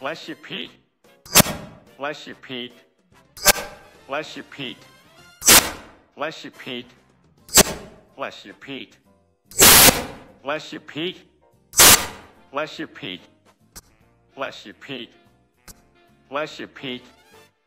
Bless you, Pete. Bless you, Pete. Bless you, Pete. Bless you, Pete. Bless you, Pete. Bless you, Pete. Bless you, Pete. Bless you, Pete. Bless you, Pete.